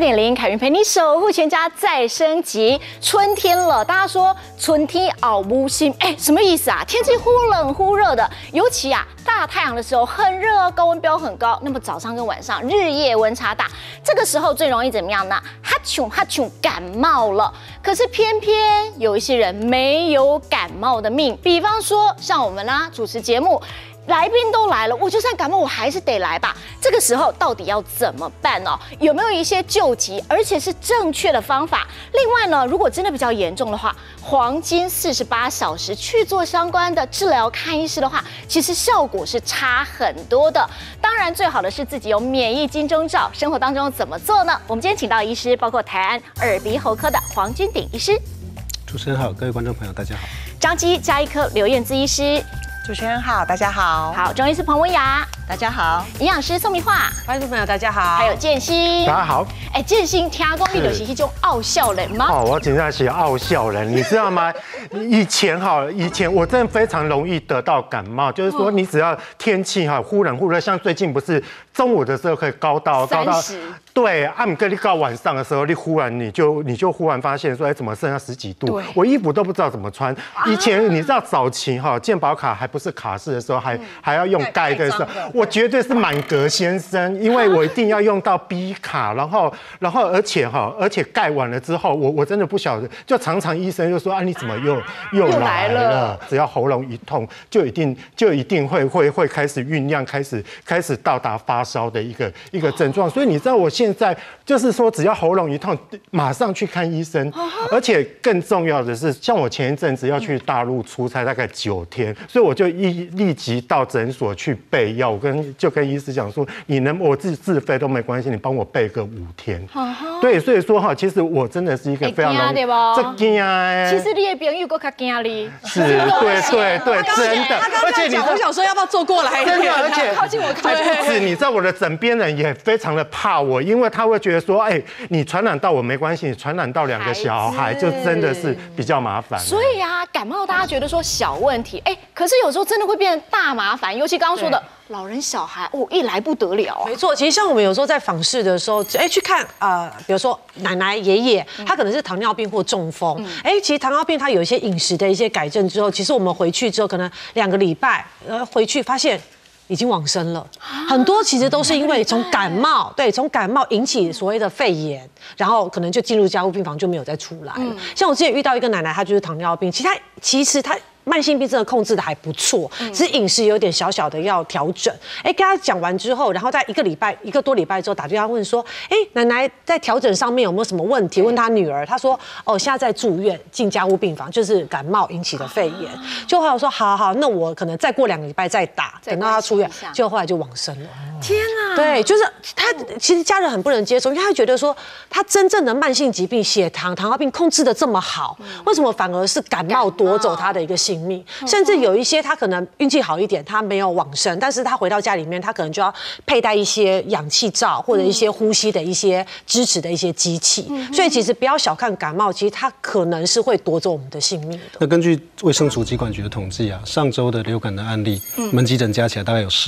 3.0，凯云陪你守护全家再升级。春天了，大家说春天熬无心，什么意思啊？天气忽冷忽热的，尤其大太阳的时候很热，高温标很高。那么早上跟晚上日夜温差大，这个时候最容易怎么样呢？哈啾感冒了。可是偏偏有一些人没有感冒的命，比方说像我们主持节目。来宾都来了，我就算感冒，我还是得来吧。这个时候到底要怎么办呢？有没有一些救急，而且是正确的方法？另外呢，如果真的比较严重的话，黄金48小时去做相关的治疗，看医师的话，其实效果是差很多的。当然，最好的是自己有免疫金钟罩。生活当中怎么做呢？我们今天请到的医师包括台安耳鼻喉科的黄君鼎医师。 主持人好，各位观众朋友大家好。 张基家医科刘燕姿医师。 主持人好，大家好。 好，中医师彭文雅， 大家好。 营养师宋明化， 观众朋友大家好。 还有建新， 大家好。 建新听讲你就是一种傲笑人吗？ 哦，我真的是傲笑人，你知道吗？以前我真的非常容易得到感冒，就是说你只要天气忽冷忽热，像最近不是中午的时候可以高到 30。 对，不过你到晚上的时候，你就忽然发现说，怎么剩下10几度？我衣服都不知道怎么穿。以前你知道早期健保卡还不是卡式的时候，还要用盖的时候，我绝对是满格先生，因为我一定要用到 B 卡，然后而且盖完了之后，我真的不晓得，就常常医生就说你怎么又来了？只要喉咙一痛，就一定会开始酝酿，开始到达发烧的一个症状。所以你知道我现在就是说，只要喉咙一痛，马上去看医生。而且更重要的是，像我前一阵子要去大陆出差，大概9天，所以我就立即到诊所去备药。我就跟医师讲说，我自费都没关系，你帮我备个5天。对，所以说其实我真的是一个非常容易这惊其实你的朋友更较惊你。 是，对，真的。而且我想说要不要坐过来？ 真的，而且靠近我。 不止，你知道我的枕边人也非常的怕我，因为他会觉得说，你传染到我没关系，你传染到2个小孩，就真的是比较麻烦。 所以感冒大家觉得说小问题，可是有时候真的会变成大麻烦，尤其刚刚说的老人小孩，一来不得了。 没错，其实像我们有时候在访视的时候，去看比如说奶奶、爷爷，他可能是糖尿病或中风，其实糖尿病他有一些饮食的一些改正之后，其实我们回去之后可能2个礼拜，回去发现。已经往生了，很多其实都是因为从感冒引起所谓的肺炎，然后可能就进入加护病房就没有再出来了。像我之前遇到一个奶奶，她就是糖尿病，其实她慢性病真的控制的还不错，只是饮食有点小小的要调整。跟她讲完之后，然后在1个多礼拜之后打电话问说，奶奶在调整上面有没有什么问题？问她女儿，她说现在在住院进加护病房，就是感冒引起的肺炎。就后来我说好，那我可能再过2个礼拜再打，等到她出院，结果后来就往生了。 天啊！ 对，就是他其实家人很不能接受，因为他觉得说他真正的慢性疾病血糖、糖尿病控制的这么好，为什么反而是感冒夺走他的一个性命？甚至有一些他可能运气好一点，他没有往生，但是他回到家里面，他可能就要佩戴一些氧气罩或者一些呼吸的一些支持的一些机器。所以其实不要小看感冒，其实它可能是会夺走我们的性命的。 那根据卫生署疾管局的统计上周的流感的案例，门急诊加起来大概有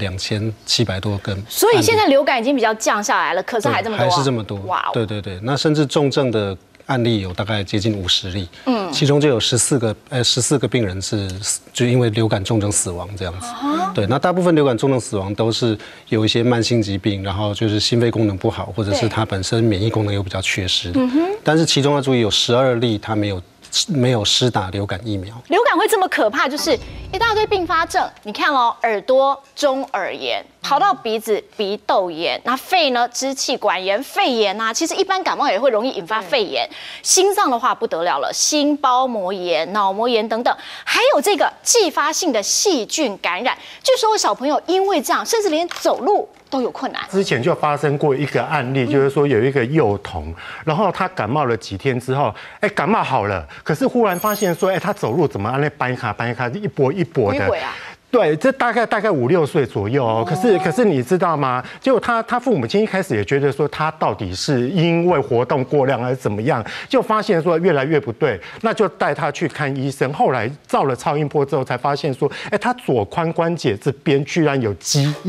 102700多根。 所以现在流感已经比较降下来了，可是还这么多， 还是这么多。哇！对，那甚至重症的案例有大概接近50例，其中就有14个病人就因为流感重症死亡这样子。对，那大部分流感重症死亡都是有一些慢性疾病，然后就是心肺功能不好，或者是他本身免疫功能又比较缺失的。但是其中要注意，有12例他没有施打流感疫苗。 流感会这么可怕，就是一大堆并发症。你看耳朵中耳炎，跑到鼻子鼻窦炎，那肺呢支气管炎、肺炎其实一般感冒也会容易引发肺炎。心脏的话不得了了，心包膜炎、脑膜炎等等，还有这个继发性的细菌感染。据说小朋友因为这样，甚至连走路都有困难。之前就发生过一个案例，就是说有一个幼童，然后他感冒了几天之后，感冒好了，可是忽然发现说，他走路怎么那掰卡一跛一跛的。对，这大概5、6岁左右哦。可是你知道吗？结果他父母亲一开始也觉得说他到底是因为活动过量还是怎么样，就发现说越来越不对，那就带他去看医生。后来照了超音波之后才发现说，他左髋关节这边居然有积液。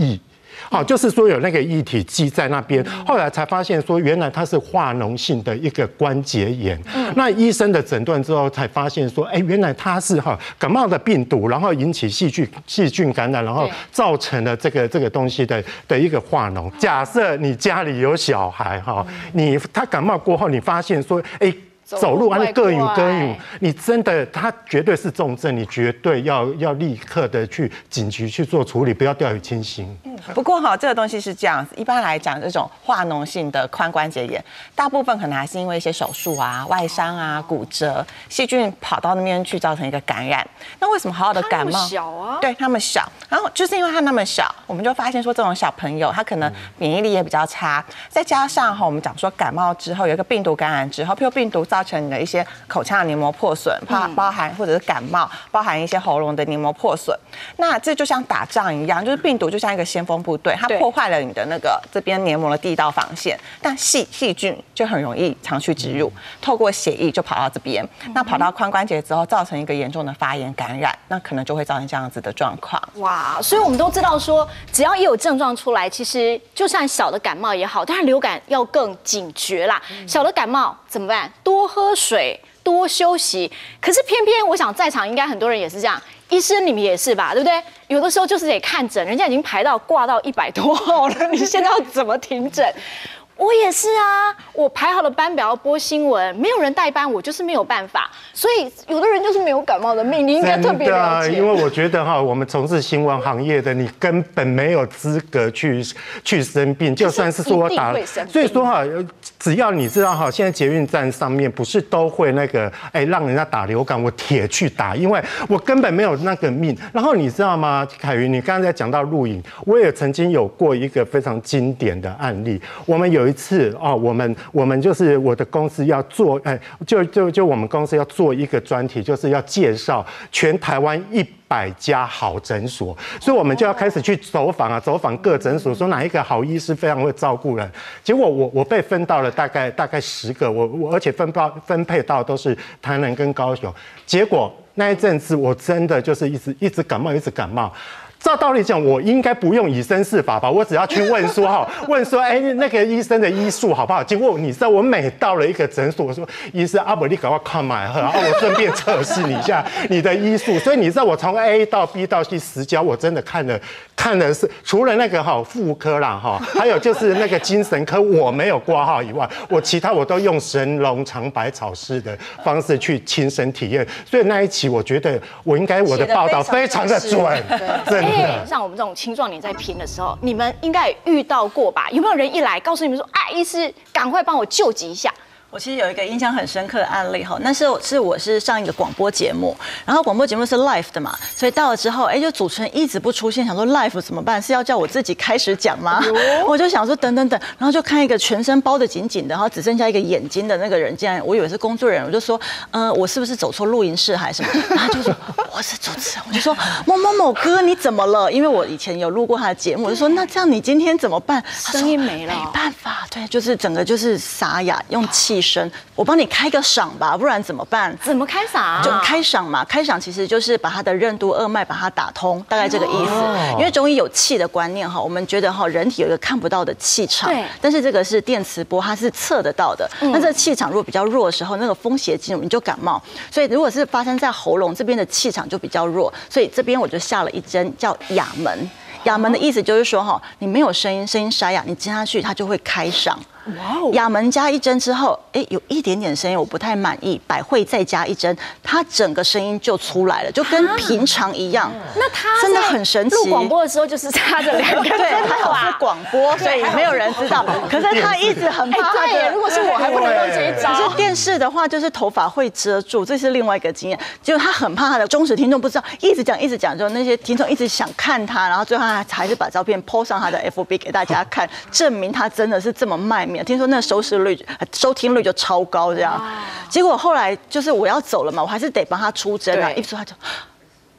好，就是说有那个液体积在那边，后来才发现说原来它是化脓性的一个关节炎。那医生的诊断之后才发现说，原来它是感冒的病毒，然后引起细菌感染，然后造成了这个东西的一个化脓。假设你家里有小孩他感冒过后，你发现说，走路各语，你真的他绝对是重症，你绝对要立刻的去紧急去做处理，不要掉以轻心。 不过这个东西是这样子，一般来讲，这种化脓性的髋关节炎，大部分可能还是因为一些手术啊、外伤啊、骨折，细菌跑到那边去造成一个感染。那为什么好好的感冒？ 小啊， 对，他们小，然后就是因为他那么小，我们就发现说这种小朋友他可能免疫力也比较差，再加上我们讲说感冒之后有一个病毒感染之后，譬如病毒造成你的一些口腔的黏膜破损，包含或者是感冒，包含一些喉咙的黏膜破损。那这就像打仗一样，就是病毒就像一个先锋部队，它破坏了你的那个这边黏膜的第一道防线，但细菌就很容易长驱直入，透过血液就跑到这边，那跑到髋关节之后，造成一个严重的发炎感染，那可能就会造成这样子的状况。 哇，所以我们都知道说，只要一有症状出来，其实就算小的感冒也好，但是流感要更警觉啦。小的感冒怎么办？多喝水，多休息。可是偏偏我想在场应该很多人也是这样，医生你们也是吧，对不对？有的时候就是得看诊，人家已经排到挂到100多号了，你现在要怎么停诊？我也是啊，我排好了班表要播新闻，没有人代班，我就是没有办法。所以有的人就是没有感冒的命，你应该特别了解。 因为我觉得我们从事新闻行业的，你根本没有资格去生病，就算是说我打，所以说只要你知道现在捷运站上面不是都会那个让人家打流感，我铁去打，因为我根本没有那个命。然后你知道吗，凯云，你刚才讲到录影，我也曾经有过一个非常经典的案例，我们有一次我们就是我的公司要做，就我们公司要做一个专题，就是要介绍全台湾100家好诊所，所以我们就要开始去走访各诊所，说哪一个好医师非常会照顾人。结果我被分到了大概10个，我而且分配到都是台南跟高雄。结果那一阵子我真的就是一直感冒，一直感冒。照道理讲，我应该不用以身试法吧？我只要去问说那个医生的医术好不好？结果你知道，我每到了一个诊所，我说医生阿伯，你赶快看买喝，我顺便测试你一下你的医术。所以你知道，我从 A 到 B 到 C 10家，我真的看了是除了那个妇科啦还有就是那个精神科我没有挂号以外，其他我都用神农尝百草式的方式去亲身体验。所以那一期我觉得我的报道非常的准，真的。 像我们这种青壮年在拼的时候，你们应该也遇到过吧？有没有人一来告诉你们说，医师赶快帮我救急一下？ 我其实有一个印象很深刻的案例那是我是上一个广播节目，然后广播节目是 live 的嘛，所以到了之后，就主持人一直不出现，想说 live 怎么办？是要叫我自己开始讲吗？我就想说等，然后就看一个全身包得紧紧的，然后只剩下一个眼睛的那个人，竟然我以为是工作人员，我就说我是不是走错录音室还是什么？然后他就说我是主持人，我就说某哥你怎么了？因为我以前有录过他的节目，我就说那这样你今天怎么办？ 声音没了， 没办法，对，就是整个就是沙哑，用气声，我帮你开个嗓吧，不然怎么办？ 怎么开嗓？ 就开嗓嘛，开嗓其实就是把它的任督二脉把它打通，大概这个意思。因为中医有气的观念我们觉得人体有一个看不到的气场，但是这个是电磁波，它是测得到的。那这个气场如果比较弱的时候，那个风邪进入你就感冒。所以如果是发生在喉咙这边的气场就比较弱，所以这边我就下了一针叫哑门。哑门的意思就是说你没有声音沙哑，你接下去它就会开嗓。哑门加一针之后，有一点点声音我不太满意，百会再加一针，它整个声音就出来了，就跟平常一样。 那他真的很神奇。 录广播的时候就是插着2个针， 对，还好是广播，所以没有人知道。可是他一直很怕他的。 如果是我还不能用这一招。 可是电视的话，就是头发会遮住，这是另外一个经验。就是他很怕他的忠实听众不知道，一直讲，就那些听众一直想看他，然后最后他还是把照片 po 上他的 FB 给大家看，证明他真的是这么卖命。听说那收听率就超高这样。结果后来就是我要走了嘛，我还是得帮他出针啊，一出他就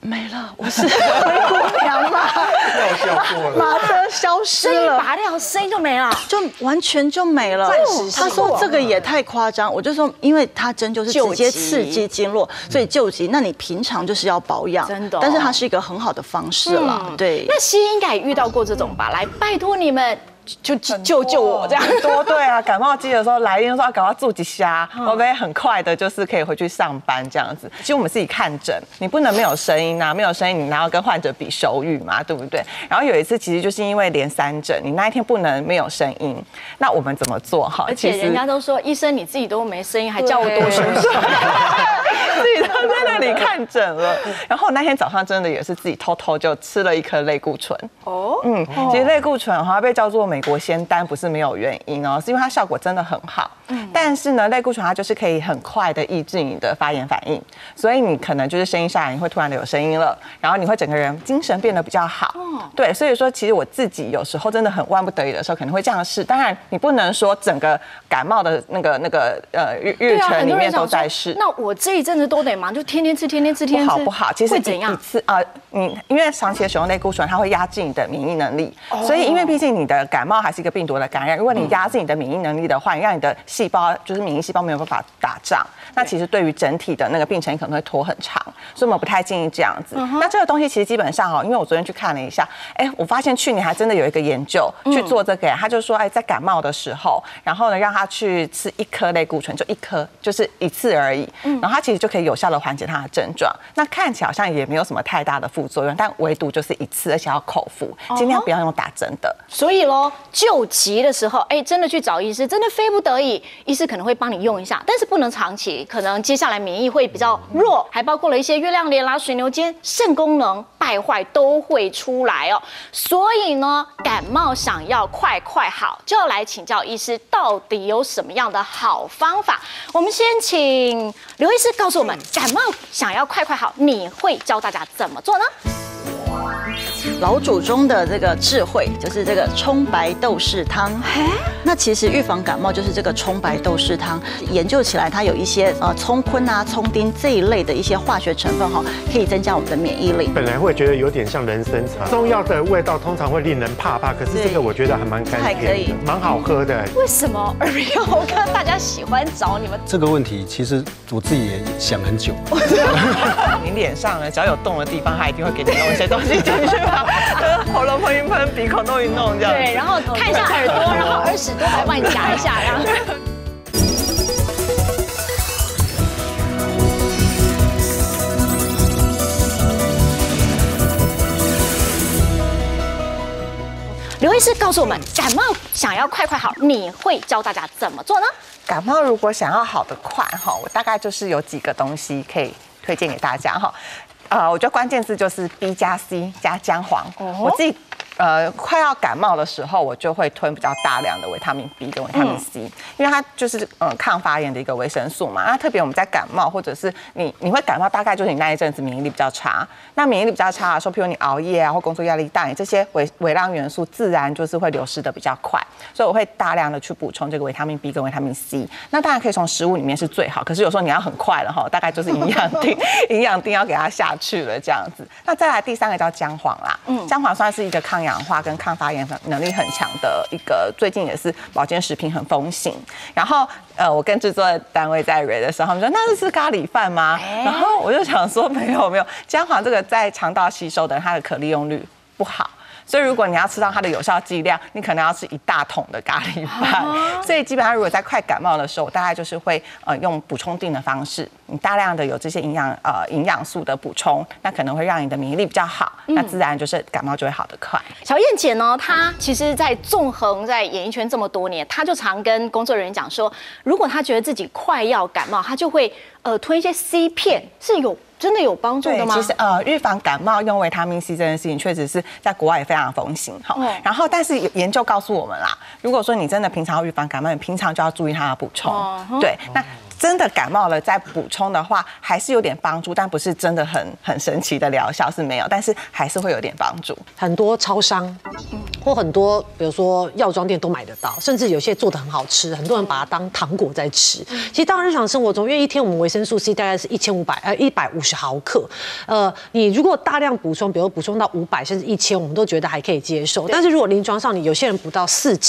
没了，我是灰姑娘嘛， 药效过了， 马德消失声音了， 拔掉，声音就没了， 就完全就没了。他说这个也太夸张，我就说，因为他针就是直接刺激经络，所以救急。那你平常就是要保养， 真的。 但是它是一个很好的方式了，对。 那西医应该也遇到过这种吧？来，拜托你们。就救我这样多对啊，感冒季的时候来医说赶快住几下，会不会很快的，就是可以回去上班这样子？其实我们自己看诊，你不能没有声音啊，没有声音你哪要跟患者比手语嘛，对不对？然后有一次其实就是因为连3诊，你那一天不能没有声音，那我们怎么做哈？ 而且人家都说医生你自己都没声音，还叫我多休息， 自己都在那里看诊了。然后那天早上真的也是自己偷偷就吃了1颗类固醇。其实类固醇哈被叫做美国仙丹不是没有原因哦，是因为它效果真的很好。但是呢，类固醇它就是可以很快的抑制你的发炎反应，所以你可能就是声音下来，你会突然的有声音了，然后你会整个人精神变得比较好。对，所以说其实我自己有时候真的很万不得已的时候，可能会这样试。当然你不能说整个感冒的日程里面都在试。 那我这一阵子都得忙，就天天吃， 不好不好。其实会怎样？ 一次你因为长期的使用类固醇，它会压制你的免疫能力，所以因为毕竟你的感冒还是一个病毒的感染，如果你压制你的免疫能力的话，你让你的细胞就是免疫细胞没有办法打仗，那其实对于整体的那个病程可能会拖很长，所以我们不太建议这样子。那这个东西其实基本上因为我昨天去看了一下，我发现去年还真的有一个研究去做这个，他就说在感冒的时候，然后呢让他去吃1颗类固醇，就1颗，就是1次而已，然后他其实就可以有效的缓解他的症状。那看起来好像也没有什么太大的副作用，但唯独就是1次，而且要口服，尽量不要用打针的。 所以咯，救急的时候，真的去找医师，真的非不得已，医师可能会帮你用一下，但是不能长期，可能接下来免疫会比较弱，还包括了一些月亮脸啦、水牛肩、肾功能败坏都会出来哦。所以呢，感冒想要快好，就要来请教医师，到底有什么样的好方法？我们先请刘医师告诉我们，感冒想要快好，你会教大家怎么做呢？ 老祖宗的这个智慧就是这个葱白豆豉汤。那其实预防感冒就是这个葱白豆豉汤，研究起来它有一些葱坤啊、葱丁这一类的一些化学成分可以增加我们的免疫力。 本来会觉得有点像人参茶，中药的味道通常会令人怕，可是这个我觉得还蛮甘甜的，蛮好喝的。 为什么耳鼻喉科大家喜欢找你们？ 这个问题其实我自己也想很久。 你脸上呢，只要有动的地方，它一定会给你弄一些东西进去嘛，喉咙喷一喷，鼻孔弄一弄这样。 对，然后看一下耳朵，然后耳屎多还帮你夹一下，然后。刘医师告诉我们，感冒想要快好，你会教大家怎么做呢？ 感冒如果想要好的快我大概就是有几个东西可以推荐给大家我觉得关键字就是 B 加 C 加姜黄。我自己快要感冒的时候，我就会吞比较大量的维他命 B 跟维他命 C，因为它就是抗发炎的一个维生素嘛。那特别我们在感冒或者是你会感冒，大概就是你那一阵子免疫力比较差。那免疫力比较差的时候，譬如你熬夜啊或工作压力大，你这些微量元素自然就是会流失的比较快。所以我会大量的去补充这个维他命 B 跟维他命 C。那当然可以从食物里面是最好，可是有时候你要很快了大概就是营养锭要给它下去了这样子。那再来第3个叫姜黄啦，姜黄算是一个抗氧化跟抗发炎能力很强的一个，最近也是保健食品很风行。然后我跟制作单位在蕊的时候，他们说那是咖喱饭吗？然后我就想说没有，姜黄这个在肠道吸收的它的可利用率不好。所以如果你要吃到它的有效剂量，你可能要吃1大桶的咖喱饭。所以基本上如果在快感冒的时候，我大概就是会用补充锭的方式，你大量的有这些营养素的补充，那可能会让你的免疫力比较好，那自然就是感冒就会好得快。 小燕姐呢，她其实在纵横在演艺圈这么多年，她就常跟工作人员讲说，如果她觉得自己快要感冒，她就会吞一些 C 片，是真的有帮助的吗？ 其实预防感冒用维他命 C 这件事情，确实是在国外也非常风行然后，但是研究告诉我们啦，如果说你真的平常要预防感冒，你平常就要注意它的补充。对，那真的感冒了再补充的话，还是有点帮助，但不是真的很神奇的疗效是没有，但是还是会有点帮助。 很多超商或很多比如说药妆店都买得到，甚至有些做得很好吃，很多人把它当糖果在吃。其实当日常生活中，因为一天我们维生素 C 大概是150毫克，你如果大量补充，比如补充到500甚至1000，我们都觉得还可以接受。但是如果临床上你有些人补到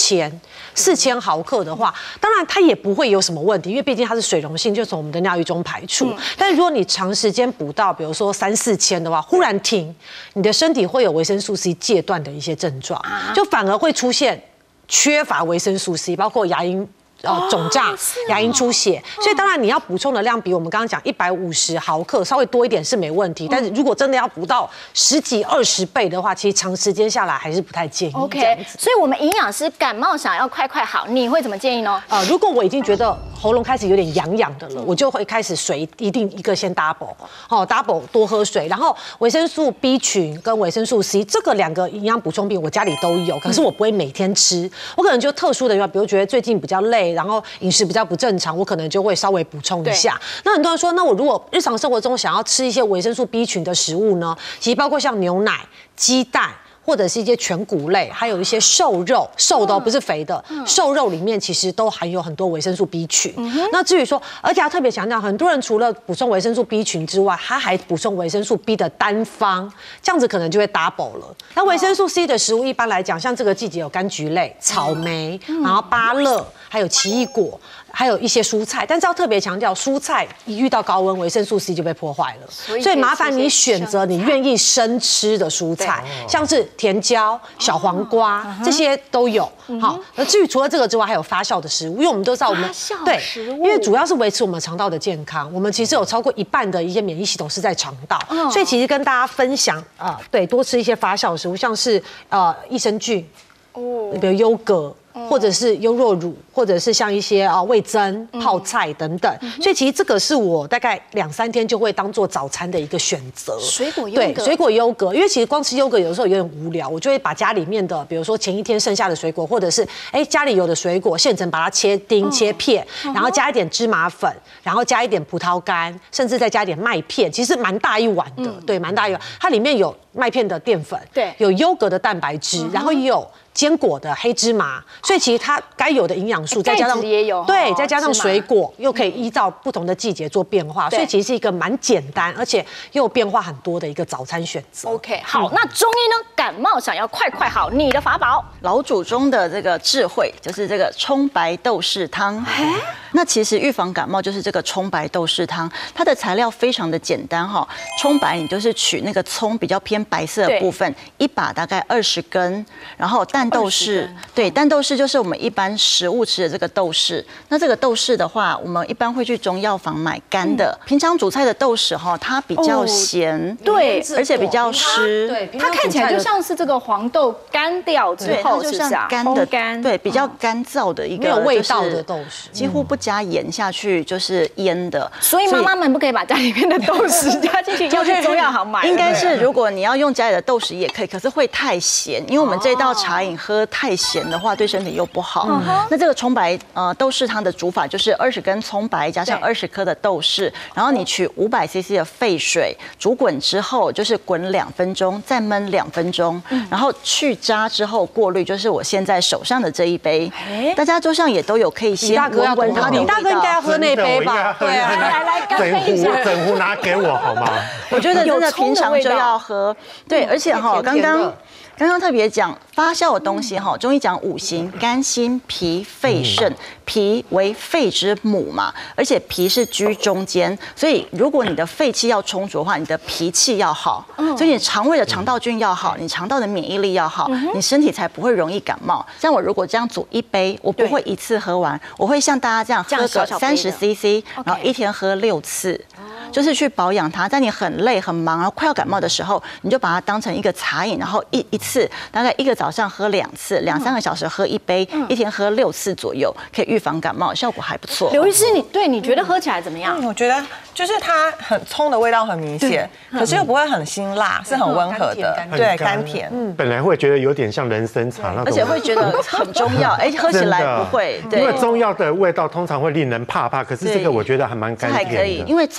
4000毫克的话，当然它也不会有什么问题，因为毕竟它是水溶性，就从我们的尿液中排出。但是如果你长时间补到，比如说3、4千的话，忽然停，你的身体会有维生素 C 戒断的一些症状，就反而会出现缺乏维生素 C， 包括牙龈肿胀、牙龈出血，所以当然你要补充的量比我们刚刚讲150毫克稍微多一点是没问题，但是如果真的要补到10几20倍的话，其实长时间下来还是不太建议。 OK， 所以我们营养师感冒想要快好，你会怎么建议呢？ 如果我已经觉得喉咙开始有点痒的了，我就会开始水一定一个先 double 多喝水，然后维生素 B 群跟维生素 C 这个2个营养补充品我家里都有，可是我不会每天吃，我可能就特殊的话，比如觉得最近比较累，然后饮食比较不正常，我可能就会稍微补充一下。那很多人说，那我如果日常生活中想要吃一些维生素 B 群的食物呢？其实包括像牛奶、鸡蛋，或者是一些全谷类，还有一些瘦肉，瘦的不是肥的，瘦肉里面其实都含有很多维生素 B 群。那至于说，而且要特别强调，很多人除了补充维生素 B 群之外，他还补充维生素 B 的单方，这样子可能就会 double 了。那维生素 C 的食物一般来讲，像这个季节有柑橘类、草莓，然后芭乐，还有奇异果。还有一些蔬菜，但是要特别强调，蔬菜一遇到高温，维生素 C 就被破坏了，所以麻烦你选择你愿意生吃的蔬菜，像是甜椒、小黄瓜这些都有。好，那至于除了这个之外，还有发酵的食物，因为我们都知道我们对，因为主要是维持我们肠道的健康，我们其实有超过1半的一些免疫系统是在肠道，所以其实跟大家分享对，多吃一些发酵的食物，像是益生菌，比如优格。或者是优酪乳，或者是像一些味噌、泡菜等等，所以其实这个是我大概2、3天就会当做早餐的一个选择。 水果优格， 对，水果优格，因为其实光吃优格有的时候有点无聊，我就会把家里面的，比如说前一天剩下的水果，或者是家里有的水果现成把它切丁、切片，然后加一点芝麻粉，然后加一点葡萄干，甚至再加一点麦片，其实蛮大一碗的，对，蛮大一碗，它里面有麦片的淀粉，对，有优格的蛋白质，然后也有坚果的黑芝麻，所以其实它该有的营养素，再加上也有对，再加上水果，又可以依照不同的季节做变化，所以其实是一个蛮简单，而且又有变化很多的一个早餐选择。 OK， 好，那中医呢？感冒想要快好，你的法宝， 老祖宗的这个智慧就是这个葱白豆豉汤。那其实预防感冒就是这个葱白豆豉汤，它的材料非常的简单哈。葱白你就是取那个葱比较偏白色的部分，一把大概20根，然后蛋豆豉，对，蛋豆豉就是我们一般食物吃的这个豆豉。那这个豆豉的话，我们一般会去中药房买干的。平常煮菜的豆豉哈，它比较咸， 对， 而且比较湿， 对， 它看起来就像是这个黄豆干掉之后， 就像干的干，对，比较干燥的一个没有味道的豆豉， 几乎不加盐下去就是腌的。 所以妈妈们不可以把家里面的豆豉加进去，要去中药行买。 应该是如果你要用家里的豆豉也可以，可是会太咸，因为我们这道茶饮喝太咸的话，对身体又不好。那这个葱白豆豉汤的煮法就是20根葱白加上20颗的豆豉，然后你取500cc 的沸水煮滚之后，就是滚2分钟，再焖2分钟，然后去渣之后过滤，就是我现在手上的这一杯。大家桌上也都有，可以先闻闻它的味道。 李大哥应该要喝那杯吧？ 对啊，来，整壶拿给我好吗？ 我觉得真的平常就要喝。对，而且哈，刚刚特别讲发酵的东西哈，中医讲5行：肝、心、脾、肺、肾。脾为肺之母嘛，而且脾是居中间，所以如果你的肺气要充足的话，你的脾气要好，所以你肠胃的肠道菌要好，你肠道的免疫力要好，你身体才不会容易感冒。像我如果这样煮一杯，我不会一次喝完，我会像大家这样喝个30cc，然后一天喝6次。就是去保养它，在你很累很忙，然后快要感冒的时候，你就把它当成一个茶饮，然后一次大概一个早上喝2次，2、3个小时喝1杯，一天喝6次左右，可以预防感冒，效果还不错。 刘医师，你觉得喝起来怎么样？ 我觉得就是它葱的味道很明显，可是又不会很辛辣，是很温和的，对，甘甜。 本来会觉得有点像人参茶那种， 而且会觉得很中药，喝起来不会。 因为中药的味道通常会令人怕，可是这个我觉得还蛮甘甜的。 还可以，因为葱白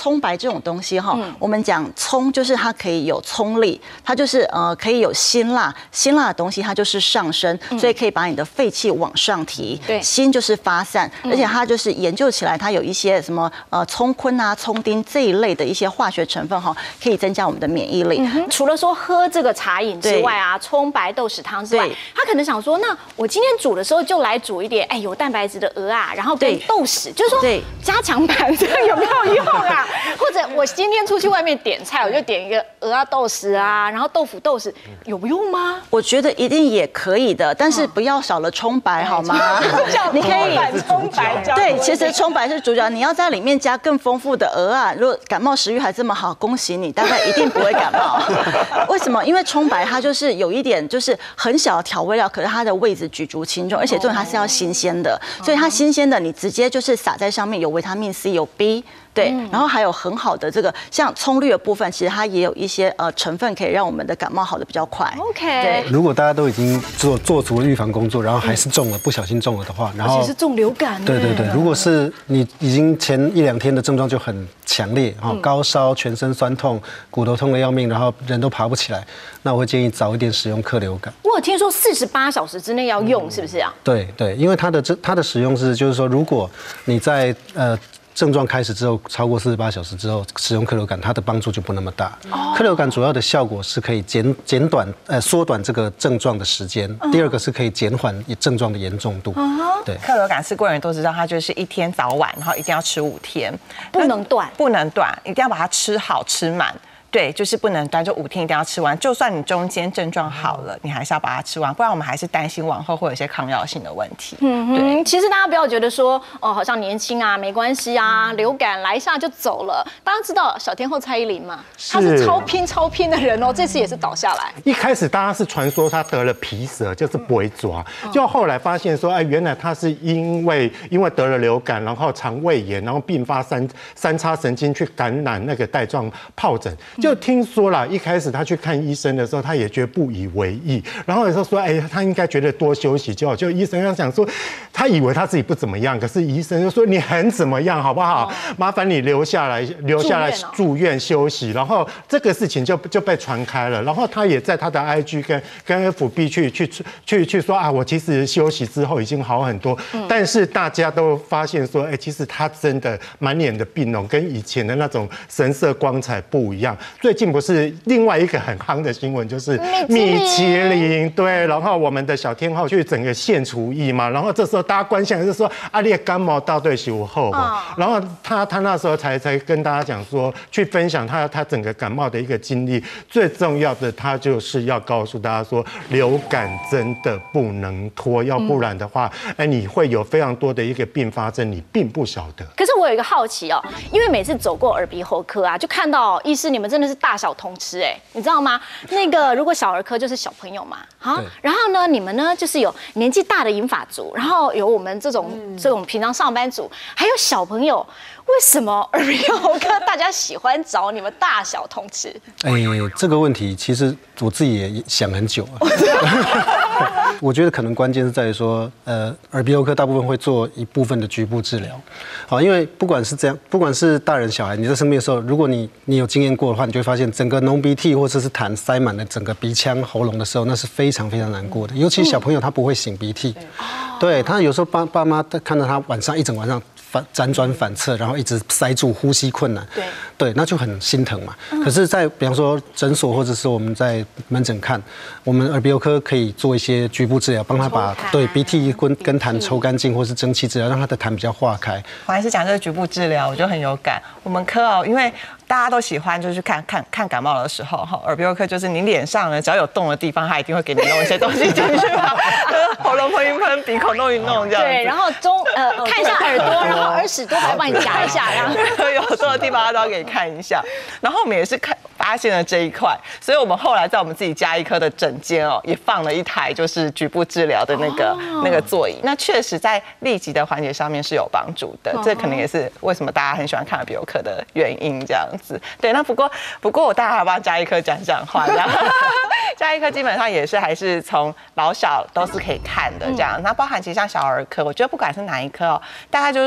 这种东西哈，我们讲葱就是它可以有葱力，它就是可以有辛辣，辛辣的东西它就是上升，所以可以把你的肺气往上提。 对， 辛就是发散，而且它就是研究起来，它有一些什么葱坤啊、葱丁这一类的一些化学成分哈，可以增加我们的免疫力。 除了说喝这个茶饮之外啊，葱白豆豉汤之外，他可能想说，那我今天煮的时候就来煮一点，有蛋白质的鹅啊，然后跟豆豉，就是说加强版，这个有没有用啊？或者我今天出去外面点菜，我就点一个鹅啊豆豉啊，然后豆腐豆豉，有用吗？ 我觉得一定也可以的，但是不要少了葱白好吗？你可以葱白加对，其实葱白是主角，你要在里面加更丰富的鹅啊。如果感冒食欲还这么好，恭喜你，大概一定不会感冒。为什么？因为葱白它就是有一点就是很小的调味料，可是它的味子举足轻重，而且重点它是要新鲜的，所以它新鲜的你直接就是撒在上面，有维他命 C， 有 B。对，然后还有很好的这个像葱绿的部分，其实它也有一些成分可以让我们的感冒好的比较快。 OK， 对。 如果大家都已经做足了预防工作，然后还是中了，不小心中了的话，然后而且是中流感。 对，如果是你已经前1-2天的症状就很强烈，高烧、全身酸痛、骨头痛得要命，然后人都爬不起来，那我会建议早一点使用克流感。 我有听说48小时之内要用，是不是啊？ 对，因为它的使用是就是说，如果你在症状开始之后，超过48小时之后使用克流感，它的帮助就不那么大。克流感主要的效果是可以缩短这个症状的时间。第二个是可以减缓症状的严重度。对， 克流感是国人都知道，它就是1天早晚，然后一定要吃5天， 不能断， 一定要把它吃好吃满。对，就是不能断，就5天一定要吃完。就算你中间症状好了，你还是要把它吃完，不然我们还是担心往后会有一些抗药性的问题。 对，其实大家不要觉得说好像年轻啊没关系啊，流感来一下就走了。大家知道小天后蔡依林嘛？她是超拼的人哦，这次也是倒下来。 一开始大家是传说她得了皮蛇，就是不会抓，就后来发现说，原来她是因为得了流感，然后肠胃炎，然后并发三叉神经去感染那个带状疱疹。就听说啦，一开始他去看医生的时候，他也觉得不以为意，然后有时候说，他应该觉得多休息就好。就医生要想说，他以为他自己不怎么样，可是医生就说你很怎么样，好不好？麻烦你留下来住院休息。然后这个事情就被传开了，然后他也在他的 IG 跟 FB 去说啊，我其实休息之后已经好很多，但是大家都发现说，其实他真的满脸的病容，跟以前的那种神色光彩不一样。最近不是另外一个很夯的新闻，就是米其林对，然后我们的小天后去整个献厨艺嘛，然后这时候大家关心的是说，你的感冒到底是有好吗？然后他那时候才跟大家讲说，去分享他整个感冒的一个经历，最重要的他就是要告诉大家说，流感真的不能拖，要不然的话，你会有非常多的一个并发症，你并不晓得。 可是我有一个好奇哦，因为每次走过耳鼻喉科啊，就看到医师你们真的是大小通吃你知道吗？那个如果小儿科就是小朋友嘛，然后呢，你们呢就是有年纪大的银发族，然后有我们这种平常上班族，还有小朋友。为什么耳鼻喉科大家喜欢找你们大小通吃？ 这个问题其实我自己也想很久了。我觉得可能关键是在于说，耳鼻喉科大部分会做一部分的局部治疗，好，因为不管是这样，不管是大人小孩，你在生病的时候，如果你有经验过的话，你就会发现整个浓鼻涕或者是痰塞满了整个鼻腔、喉咙的时候，那是非常非常难过的。尤其小朋友他不会擤鼻涕，对他有时候爸妈看到他晚上一整晚上辗转反侧，然后一直塞住，呼吸困难，对，那就很心疼嘛。可是，在比方说诊所或者是我们在门诊看，我们耳鼻喉科可以做一些局部治疗，帮他把鼻涕跟痰抽干净，或是蒸汽治疗，让他的痰比较化开。 黄医师讲这个局部治疗，我就很有感。我们科因为大家都喜欢就是看感冒的时候，耳鼻喉科就是你脸上呢只要有动的地方，他一定会给你弄一些东西进去嘛，喉咙喷一喷，鼻孔弄一弄这样子。 对，然后看一下耳朵，然后耳屎多还帮你夹一下，然后有动的地方他都要给你看一下。然后我们也是发现了这一块，所以我们后来在我们自己家医科的诊间也放了一台就是局部治疗的那个座椅。那确实在立即的缓解上面是有帮助的，这可能也是为什么大家很喜欢看耳鼻喉科的原因这样子。对，那不过我大家还帮家医科讲话，这样。家医科基本上也是还是从老小都是可以看的这样。那包含其实像小儿科，我觉得不管是哪一科大概就是说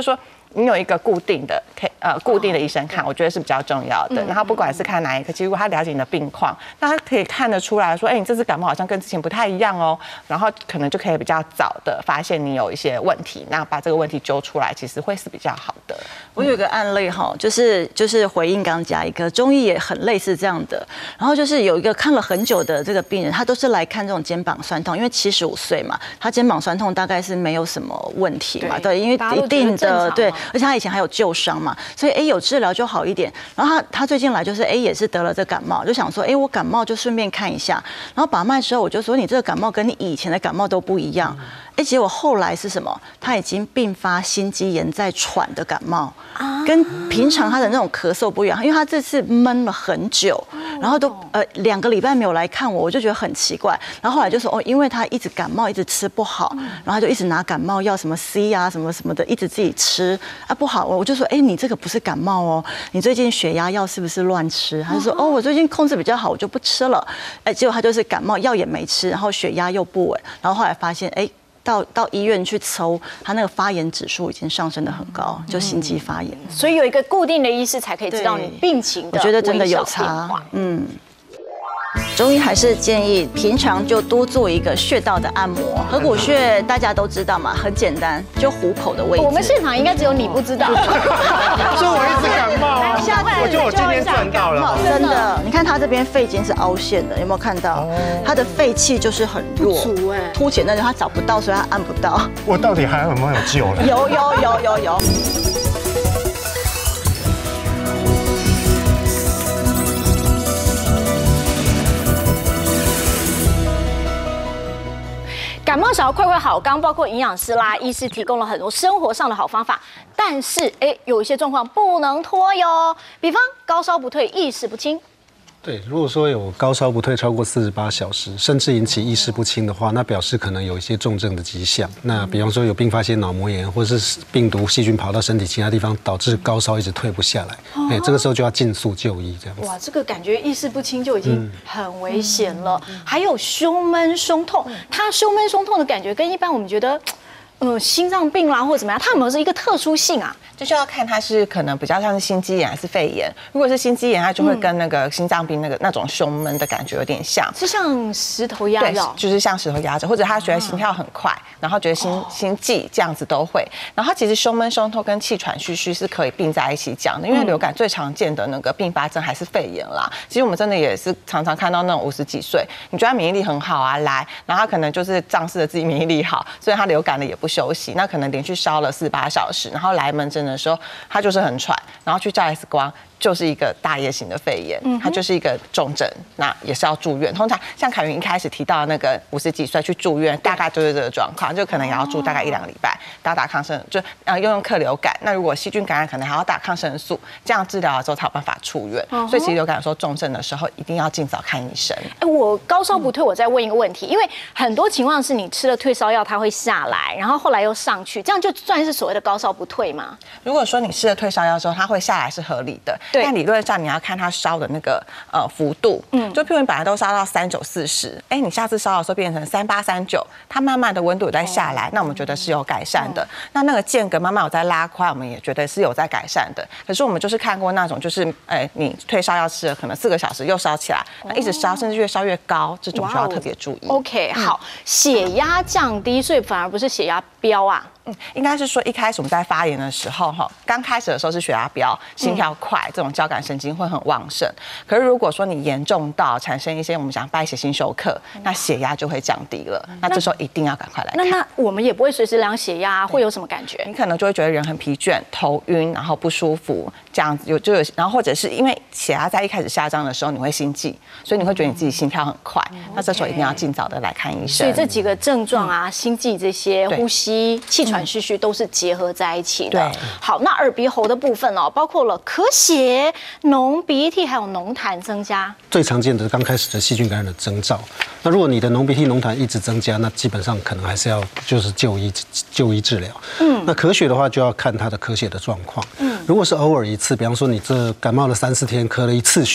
你有一个固定的医生看，我觉得是比较重要的。然后不管是看哪一科，其实如果他了解你的病况，那他可以看得出来说，你这次感冒好像跟之前不太一样哦，然后可能就可以比较早的发现你有一些问题，那把这个问题揪出来，其实会是比较好的。 我有一个案例哈，就是回应刚加一个中医也很类似这样的，然后就是有一个看了很久的这个病人，他都是来看这种肩膀酸痛，因为75岁嘛，他肩膀酸痛大概是没有什么问题嘛，对，因为一定的对，而且他以前还有旧伤嘛，所以有治疗就好一点。然后他最近来就是也是得了这感冒，就想说我感冒就顺便看一下，然后把脉之后我就说你这个感冒跟你以前的感冒都不一样。结果后来是什么？他已经并发心肌炎在喘的感冒，跟平常他的那种咳嗽不一样，因为他这次闷了很久，然后都2个礼拜没有来看我就觉得很奇怪。然后后来就说因为他一直感冒，一直吃不好，然后他就一直拿感冒药什么 C 啊什么什么的，一直自己吃不好。我就说你这个不是感冒哦，你最近血压药是不是乱吃？他就说我最近控制比较好，我就不吃了。结果他就是感冒药也没吃，然后血压又不稳，然后后来发现到医院去抽，他那个发炎指数已经上升得很高，就心肌发炎。 所以有一个固定的医师才可以知道你病情的， 我觉得真的有差。中医还是建议平常就多做一个穴道的按摩。合谷穴大家都知道嘛，很简单，就虎口的位置。 我们现场应该只有你不知道。 说我一直感冒，我觉得我今天赚到了。 真的，你看他这边肺经是凹陷的，有没有看到？他的肺气就是很弱，凸起那里他找不到，所以他按不到。 我到底还有没有救了？ 有。 感冒想要快快好，刚包括营养师啦、医师提供了很多生活上的好方法，但是有一些状况不能拖哟，比方高烧不退、意识不清。 对，如果说有高烧不退超过48小时，甚至引起意识不清的话，那表示可能有一些重症的迹象。那比方说有并发性脑膜炎，或者是病毒细菌跑到身体其他地方，导致高烧一直退不下来。这个时候就要尽速就医，这样子。 哇，这个感觉意识不清就已经很危险了。还有胸闷、胸痛，它胸闷、胸痛的感觉跟一般我们觉得。心脏病啦或者怎么样，它有没有是一个特殊性啊？ 这就要看它是可能比较像是心肌炎还是肺炎。如果是心肌炎，它就会跟那个心脏病那种胸闷的感觉有点像， 是像石头压着， 就是像石头压着，或者他觉得心跳很快，然后觉得心悸这样子都会。然后其实胸闷、胸痛跟气喘吁吁是可以并在一起讲的，因为流感最常见的那个并发症还是肺炎啦。其实我们真的也是常常看到那种50几岁，你觉得他免疫力很好啊，来，然后他可能就是仗势着自己免疫力好，所以他流感了也不休息，那可能连续烧了48小时，然后来门诊的时候他就是很喘，然后去照 X 光。就是一个大叶型的肺炎，它就是一个重症，那也是要住院。通常像凯云一开始提到那个50几岁去住院，大概就是这个状况，就可能也要住大概1-2个礼拜，打抗生，就用克流感。那如果细菌感染，可能还要打抗生素，这样治疗了之后才有办法出院。所以其实流感说重症的时候，一定要尽早看医生。 我高烧不退，我再问一个问题，因为很多情况是你吃了退烧药，它会下来，然后后来又上去，这样就算是所谓的高烧不退吗？ 如果说你吃了退烧药之后，它会下来是合理的。但理论上你要看它烧的那个幅度，就譬如你本来都烧到39、40，你下次烧的时候变成38、39，它慢慢的温度有在下来，那我们觉得是有改善的。那个间隔慢慢有在拉宽，我们也觉得是有在改善的。可是我们就是看过那种，就是你退烧药吃了可能4个小时又烧起来，一直烧甚至越烧越高，这种就要特别注意。 OK， 好，血压降低，所以反而不是血压飙啊。 应该是说一开始我们在发炎的时候，刚开始的时候是血压飙、心跳快，这种交感神经会很旺盛。可是如果说你严重到产生一些我们讲败血性休克，那血压就会降低了。那这时候一定要赶快来看。 那我们也不会随时量血压，会有什么感觉？ 你可能就会觉得人很疲倦、头晕，然后不舒服，这样子有，然后或者是因为血压在一开始下降的时候，你会心悸，所以你会觉得你自己心跳很快。那这时候一定要尽早的来看医生。 所以这几个症状啊，心悸这些、呼吸、气喘吁吁都是结合在一起的。 对， 好，那耳鼻喉的部分哦，包括了咳血、浓鼻涕，还有浓痰增加。 最常见的刚开始的细菌感染的征兆。那如果你的浓鼻涕、浓痰一直增加，那基本上可能还是要就是就医治疗。那咳血的话，就要看他的咳血的状况。如果是偶尔一次，比方说你这感冒了3、4天，咳了1次血，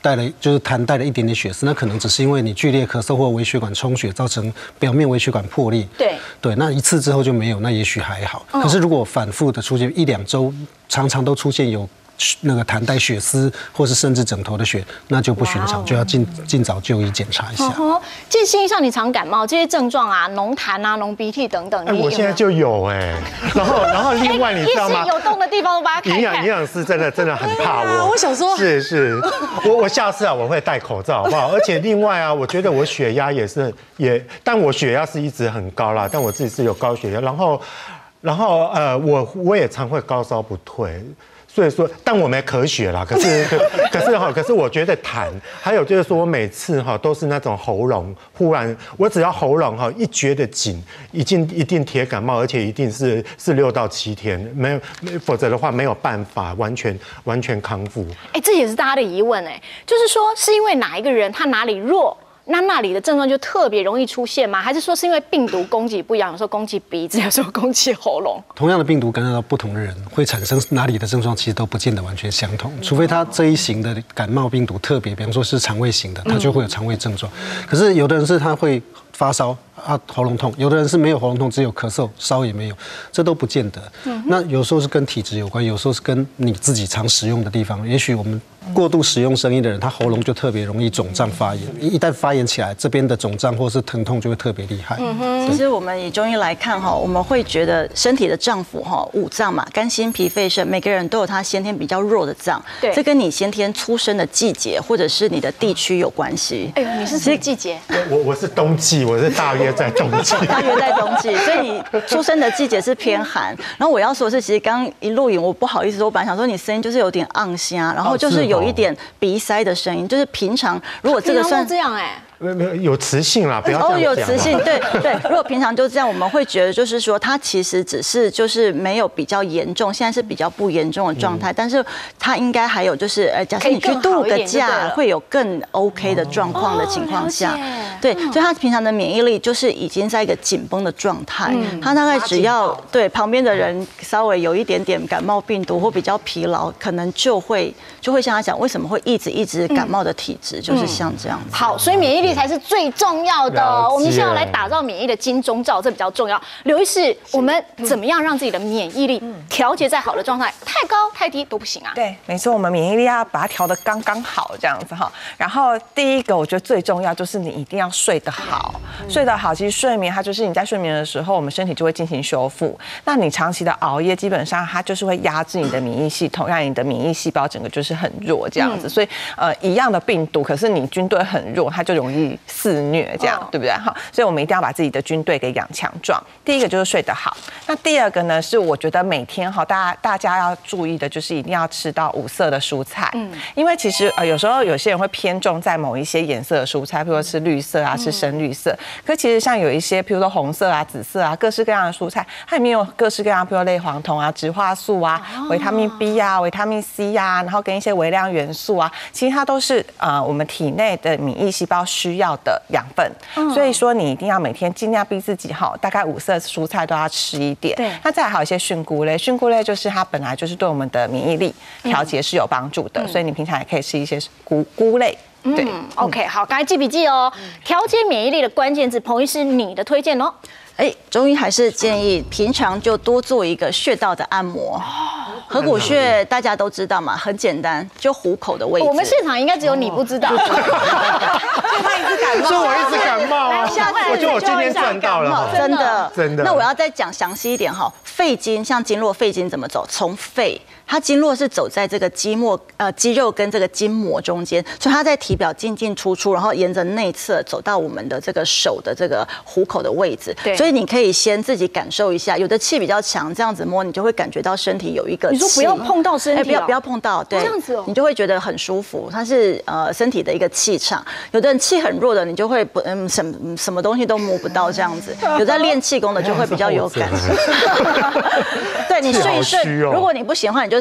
痰带了一点点血丝，那可能只是因为你剧烈咳嗽或微血管充血造成表面微血管破裂。对，那一次之后就没有，那也许还好。可是如果反复的出现1、2周，常常都出现有那个痰带血丝，或是甚至枕头的血，那就不寻常，就要尽早就医检查一下。 建新，像你常感冒这些症状啊，浓痰啊、浓鼻涕等等， 我现在就有然后另外你知道吗？ 有洞的地方都把它开开。 营养师真的很怕我。 我想说， 是，我下次我会戴口罩，好不好？而且另外我觉得我血压但我血压是一直很高啦，但我自己是有高血压，然后我也常会高烧不退。所以说，但我没咳血啦。可是我觉得痰，还有就是说我每次都是那种喉咙忽然，我只要喉咙一觉得紧，一定铁感冒，而且一定是6到7天，否则的话没有办法完全康复。 这也是大家的疑问就是说是因为哪一个人他哪里弱？那里的症状就特别容易出现吗？还是说是因为病毒攻击不一样，有时候攻击鼻子，有时候攻击喉咙？ 同样的病毒感染到不同的人，会产生哪里的症状，其实都不见得完全相同。除非他这一型的感冒病毒特别，比方说是肠胃型的，他就会有肠胃症状。可是有的人是他会发烧喉咙痛，有的人是没有喉咙痛，只有咳嗽，烧也没有，这都不见得。那有时候是跟体质有关，有时候是跟你自己常使用的地方。也许我们过度使用声音的人，他喉咙就特别容易肿胀发炎，一旦发炎起来，这边的肿胀或是疼痛就会特别厉害。 其实我们以中医来看我们会觉得身体的脏腑5脏嘛，肝心脾肺肾，每个人都有他先天比较弱的脏，这跟你先天出生的季节或者是你的地区有关系。 你是什么季节？ 我是冬季，我是大约在冬季。 大约在冬季，所以你出生的季节是偏寒。然后我要说的是，其实刚一录影，我不好意思说，我本来想说你声音就是有点昂虾，然后就是有一点鼻塞的声音，就是平常如果这个算这样有磁性啦，不要这样讲。 有磁性，对。如果平常就这样，我们会觉得就是说，它其实只是就是没有比较严重，现在是比较不严重的状态，但是它应该还有就是，假设你去度个假，会有更 OK 的状况的情况下，对，所以他平常的免疫力就是已经在一个紧绷的状态，他大概只要对旁边的人稍微有一点点感冒病毒或比较疲劳，可能就会像他讲，为什么会一直感冒的体质，就是像这样子。 好，所以免疫力才是最重要的。我们现在要来打造免疫的金钟罩，这比较重要。刘医师，我们怎么样让自己的免疫力调节在好的状态？太高太低都不行啊。 对，没错，我们免疫力要把它调得刚刚好这样子然后第一个，我觉得最重要就是你一定要睡得好。睡得好，其实睡眠它就是你在睡眠的时候，我们身体就会进行修复。那你长期的熬夜，基本上它就是会压制你的免疫系统，让你的免疫细胞整个就是很弱这样子。所以一样的病毒，可是你军队很弱，它就容易肆虐这样，对不对？所以我们一定要把自己的军队给养强壮。第一个就是睡得好。那第二个呢，是我觉得每天大家要注意的就是一定要吃到5色的蔬菜。因为其实有时候有些人会偏重在某一些颜色的蔬菜，比如说吃绿色吃深绿色。可其实像有一些，比如说红色紫色各式各样的蔬菜，它里面有各式各样，比如类黄酮植化素维他命 B 维他命 C 然后跟一些微量元素其实它都是我们体内的免疫细胞需要的养分。所以说你一定要每天尽量逼自己大概5色蔬菜都要吃一点。对，那再还有一些菌菇类，菌菇类就是它本来就是对我们的免疫力调节是有帮助的，所以你平常也可以吃一些菇类。对 ，OK， 好，赶快记笔记哦。调节免疫力的关键字，彭医师你的推荐哦。 中医还是建议平常就多做一个穴道的按摩。合谷穴大家都知道嘛，很简单，就虎口的位置。 我们现场应该只有你不知道。 他一直感冒， 所以我一直感冒我觉得我今天赚到了， 真的。那我要再讲详细一点肺经像经络，肺经怎么走？从肺。它经络是走在这个肌肉跟这个筋膜中间，所以它在体表进进出出，然后沿着内侧走到我们的这个手的这个虎口的位置。对，所以你可以先自己感受一下，有的气比较强，这样子摸你就会感觉到身体有一个气。 你说不要碰到身体， 不要碰到，对， 这样子你就会觉得很舒服。它是身体的一个气场。有的人气很弱的，你就会什么东西都摸不到这样子。有在练气功的就会比较有感。对，你睡一睡，如果你不行的话，你就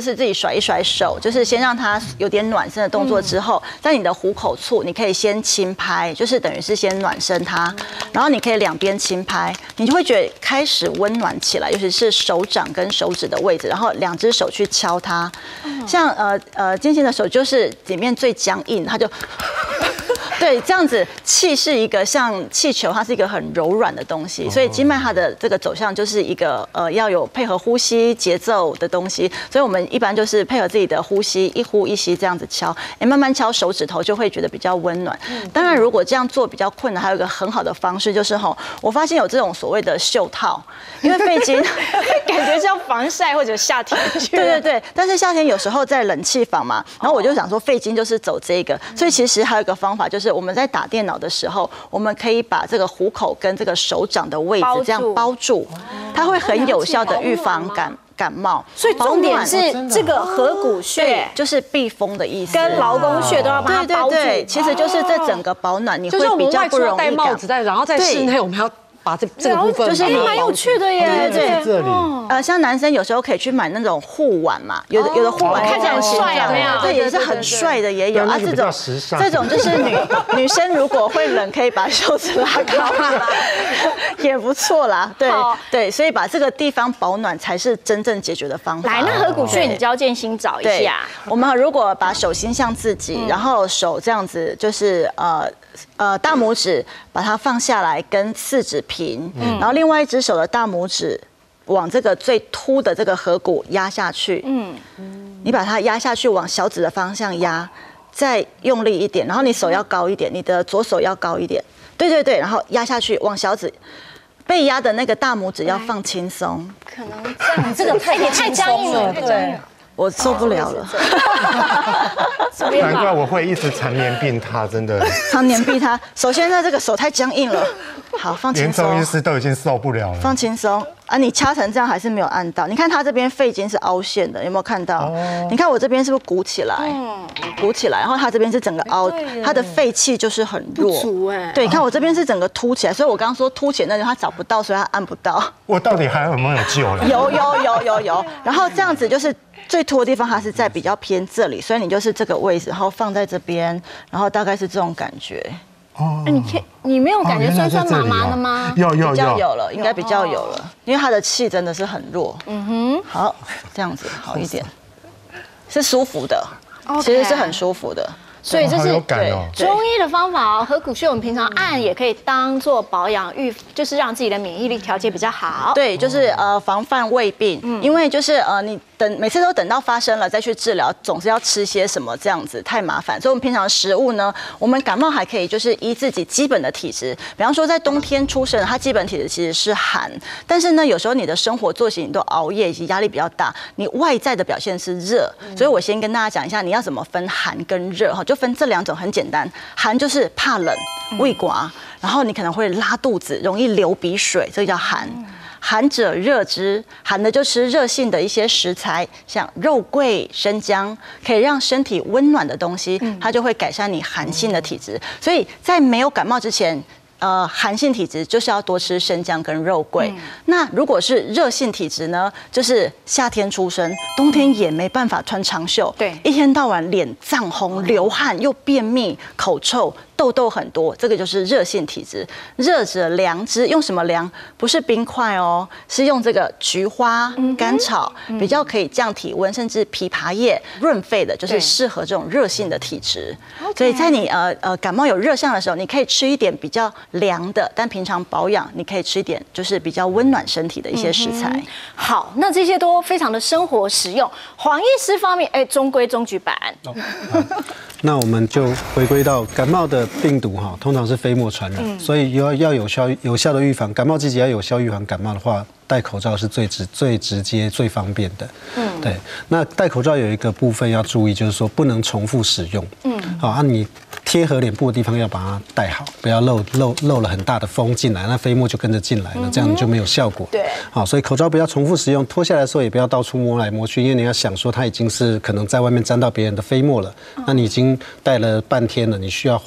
就是自己甩一甩手，就是先让它有点暖身的动作之后，在你的虎口处，你可以先轻拍，就是等于是先暖身它，然后你可以两边轻拍，你就会觉得开始温暖起来，尤其是手掌跟手指的位置，然后2只手去敲它，像坚信的手就是里面最僵硬，它就。对，这样子气是一个像气球，它是一个很柔软的东西，所以经脉它的这个走向就是一个要有配合呼吸节奏的东西，所以我们一般就是配合自己的呼吸，一呼一吸这样子敲，慢慢敲手指头就会觉得比较温暖。当然，如果这样做比较困难，还有一个很好的方式就是我发现有这种所谓的袖套，因为肺经感觉像防晒或者夏天去。 对对对，但是夏天有时候在冷气房嘛，然后我就想说肺经就是走这个，所以其实还有一个方法就是我们在打电脑的时候，我们可以把这个虎口跟这个手掌的位置这样包住，它会很有效的预防感冒。 所以重点是这个合谷穴， 就是避风的意思， 跟劳宫穴都要把它包住。 对，其实就是这整个保暖，你会比较不容易戴帽子然后在室内我们要。把这个部分就是蛮有趣的耶， 对这里像男生有时候可以去买那种护腕嘛，有的护腕看起来很帅啊，没有？ 对，也是很帅的也有啊。这种就是女生如果会冷，可以把袖子拉高，也不错啦。对，所以把这个地方保暖才是真正解决的方法。 来，那合谷穴你教建新找一下。 我们如果把手心向自己，然后手这样子，就是大拇指把它放下来，跟四指平，然后另外一只手的大拇指往这个最凸的这个合谷压下去，你把它压下去，往小指的方向压，再用力一点，然后你手要高一点，你的左手要高一点，对，然后压下去，往小指被压的那个大拇指要放轻松， 可能这个也太僵硬了，对。 我受不了了， 难怪我会一直缠绵病榻，真的。 常年逼他，首先呢，这个手太僵硬了，好放轻松。 连中医师都已经受不了了。 放轻松啊！你掐成这样还是没有按到，你看他这边肺经是凹陷的，有没有看到？你看我这边是不是鼓起来？鼓起来，然后他这边是整个凹，他的肺气就是很弱。对，你看我这边是整个凸起来，所以我刚刚说凸起来那就他找不到，所以他按不到。 我到底还有没有救了？ 有，然后这样子就是最凸的地方，它是在比较偏这里，所以你就是这个位置，然后放在这边，然后大概是这种感觉。 你没有感觉酸酸麻麻的吗？ 比较有了，应该比较有了，因为他的气真的是很弱。好，这样子好一点，是舒服的，其实是很舒服的。 所以这是中医的方法哦。合谷穴我们平常按也可以当做保养就是让自己的免疫力调节比较好。 对，就是防范胃病。因为就是你每次都等到发生了再去治疗，总是要吃些什么这样子太麻烦。所以我们平常食物呢，我们感冒还可以就是依自己基本的体质，比方说在冬天出生，它基本体质其实是寒，但是呢有时候你的生活作息你都熬夜以及压力比较大，你外在的表现是热。所以我先跟大家讲一下你要怎么分寒跟热哈。就分这2种，很简单。寒就是怕冷、胃寡，然后你可能会拉肚子，容易流鼻水，这个叫寒。寒者热之，寒的就吃热性的一些食材，像肉桂、生姜，可以让身体温暖的东西，它就会改善你寒性的体质。所以在没有感冒之前，寒性体质就是要多吃生姜跟肉桂。那如果是热性体质呢，就是夏天出生，冬天也没办法穿长袖，对，一天到晚脸涨红、流汗又便秘、口臭。痘痘很多，这个就是热性体质。热者凉之，用什么凉？不是冰块哦，是用这个菊花、甘草，比较可以降体温，甚至枇杷叶润肺的，就是适合这种热性的体质。所以在你感冒有热象的时候，你可以吃一点比较凉的，但平常保养你可以吃一点就是比较温暖身体的一些食材。 好，那这些都非常的生活实用。黄医师方面，中规中矩版。 那我们就回归到感冒的病毒哈，通常是飞沫传染，所以要有效的预防感冒季节要有效预防感冒的话，戴口罩是最直接最方便的。对。那戴口罩有一个部分要注意，就是说不能重复使用。好，你贴合脸部的地方要把它戴好，不要漏了很大的风进来，那飞沫就跟着进来了，这样就没有效果。对。好，所以口罩不要重复使用，脱下来的时候也不要到处摸来摸去，因为你要想说它已经是可能在外面沾到别人的飞沫了，那你已经戴了半天了，你需要换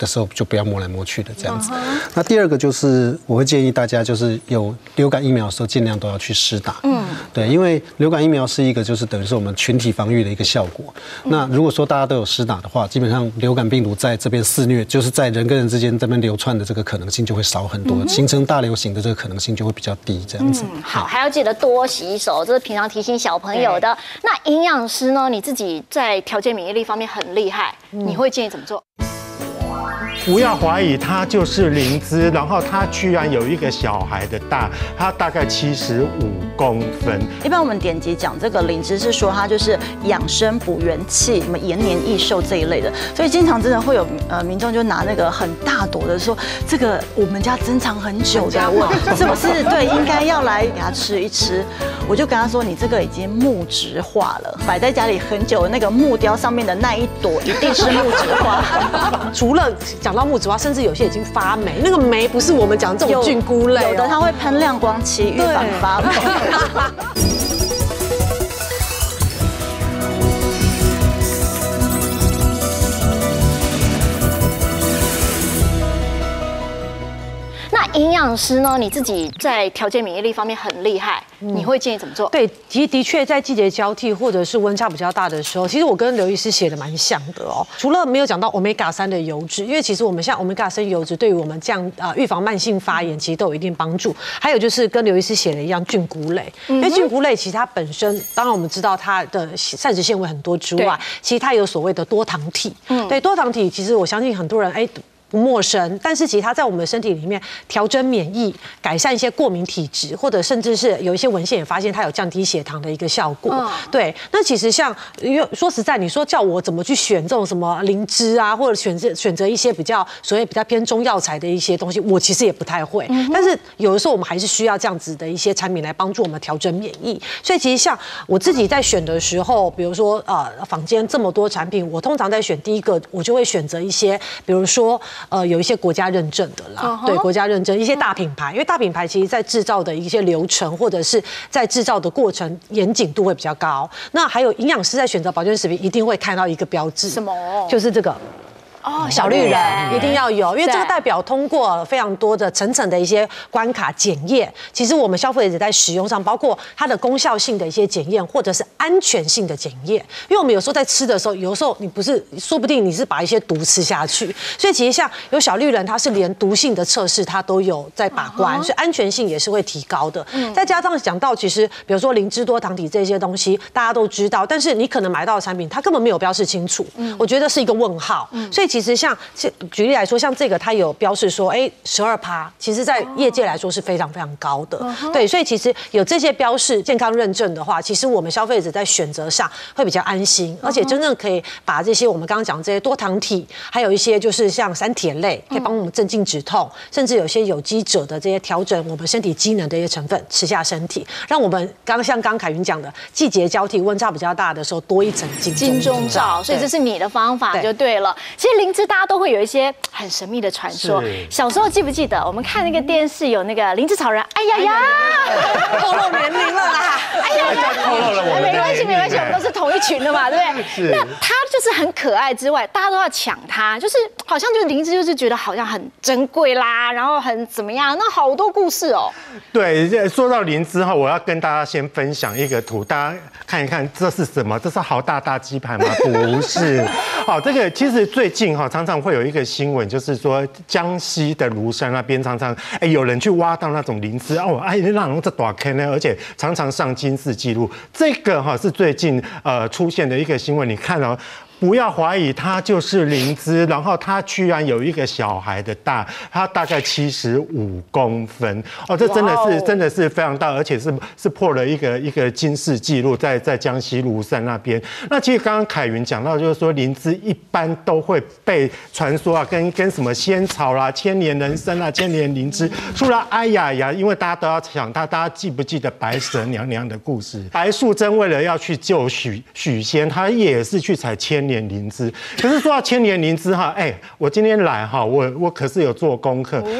的时候就不要摸来摸去的这样子。那第二个就是我会建议大家就是有流感疫苗的时候尽量都要去施打。对，因为流感疫苗是一个就是等于是我们群体防御的一个效果。那如果说大家都有施打的话，基本上流感病毒在这边肆虐，就是在人跟人之间这边流窜的这个可能性就会少很多，形成大流行的这个可能性就会比较低，这样子。 好，还要记得多洗手，这是平常提醒小朋友的。那营养师呢？你自己在调节免疫力方面很厉害，你会建议怎么做？ 不要怀疑它就是灵芝，然后它居然有一个小孩的大，它大概75公分。 一般我们典籍讲这个灵芝是说它就是养生补元气，什么延年益寿这一类的，所以经常真的会有民众就拿那个很大朵的说，这个我们家珍藏很久的，我是不是对应该要来给他吃一吃？我就跟他说，你这个已经木质化了，摆在家里很久的那个木雕上面的那一朵一定是木质化。 除了讲到木质化，甚至有些已经发霉，那个霉不是我们讲这种菌菇类， 有的它会喷亮光漆预防发霉。 营养师呢？你自己在调节免疫力方面很厉害，你会建议怎么做？ 对，其实的确在季节交替或者是温差比较大的时候，其实我跟刘医师写的蛮像的哦。除了没有讲到 Omega-3 的油脂，因为其实我们像 Omega-3 油脂对于我们这样预防慢性发炎其实都有一定帮助。还有就是跟刘医师写的一样，菌菇类，因为菌菇类其实它本身，当然我们知道它的膳食纤维很多之外，其实它有所谓的多糖体。对，多糖体其实我相信很多人不陌生，但是其实它在我们的身体里面调整免疫、改善一些过敏体质，或者甚至是有一些文献也发现它有降低血糖的一个效果。对，那其实像说实在，你说叫我怎么去选这种什么灵芝啊，或者选择一些比较所谓比较偏中药材的一些东西，我其实也不太会。但是有的时候我们还是需要这样子的一些产品来帮助我们调整免疫。所以其实像我自己在选的时候，比如说坊间这么多产品，我通常在选第一个，我就会选择一些，比如说。有一些国家认证的啦，对，国家认证一些大品牌，因为大品牌其实在制造的一些流程或者是在制造的过程严谨度会比较高。那还有营养师在选择保健食品一定会看到一个标志， 什么？ 就是这个。小绿人一定要有，因为这个代表通过非常多的层层的一些关卡检验。其实我们消费者在使用上，包括它的功效性的一些检验，或者是安全性的检验。因为我们有时候在吃的时候，有时候你不是，说不定你是把一些毒吃下去。所以其实像有小绿人，它是连毒性的测试它都有在把关，所以安全性也是会提高的。再加上讲到，其实比如说灵芝多糖体这些东西，大家都知道，但是你可能买到的产品，它根本没有标示清楚。我觉得是一个问号。所以其实像举例来说，像这个它有标示说，12%，其实在业界来说是非常非常高的。对，所以其实有这些标示健康认证的话，其实我们消费者在选择上会比较安心，而且真正可以把这些我们刚刚讲这些多糖体，还有一些就是像三铁类，可以帮我们镇静止痛，甚至有些有机者的这些调整我们身体机能的一些成分吃下身体，让我们像刚凯云讲的，季节交替温差比较大的时候多一层金钟罩。 所以这是你的方法就对了。其实灵芝大家都会有一些很神秘的传说。小时候记不记得我们看那个电视有那个灵芝草人？哎呀呀， 透露年龄了啦！ 哎呀呀， 透露了我们没关系没关系，我们都是同一群的嘛，对不对？那它就是很可爱之外，大家都要抢它，就是好像就是灵芝就是觉得好像很珍贵啦，然后很怎么样，那好多故事哦。 对，说到灵芝哈，我要跟大家先分享一个图，大家看一看这是什么？这是豪大大鸡排吗？不是。好，这个其实最近常常会有一个新闻，就是说江西的庐山那边常常有人去挖到那种灵芝那种这大坑呢，而且常常上金氏纪录。这个是最近出现的一个新闻，你看哦。不要怀疑它就是灵芝，然后它居然有一个小孩的大，它大概75公分这真的是非常大，而且是破了一个金氏纪录，在江西庐山那边。那其实刚刚凯云讲到，就是说灵芝一般都会被传说跟什么仙草啦、千年人参啦、千年灵芝，除了哎呀呀，因为大家都要想大家记不记得白蛇娘娘的故事？白素贞为了要去救许仙，她也是去采千年灵芝。可是说到千年灵芝我今天来我可是有做功课。